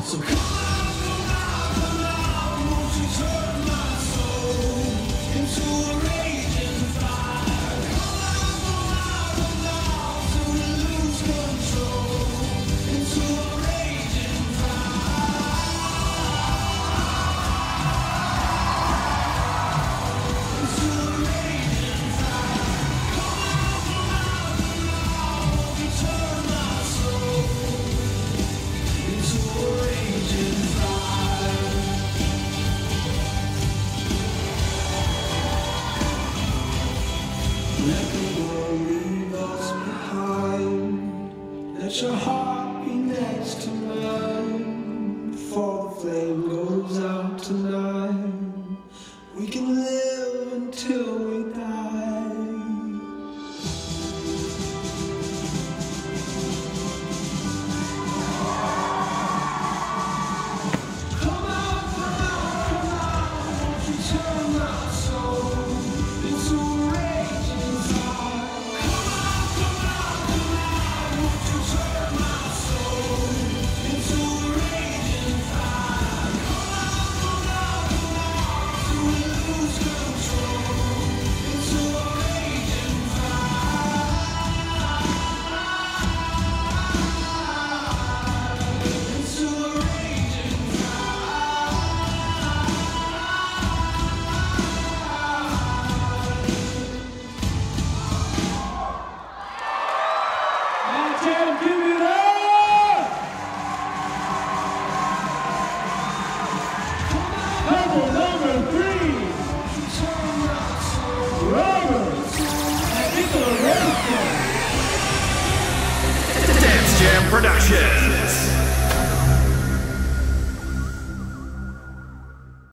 Let your heart be next to mine before the flame goes out tonight. We can live until we die. Come on, won't you turn my soul into a raging fire? Come on, won't you turn my soul into a raging fire? Come on, till we lose control into a raging fire. Into a raging MADjam, give it up! Couple number 3, Rollins and Nicola Royston. MADjam Production.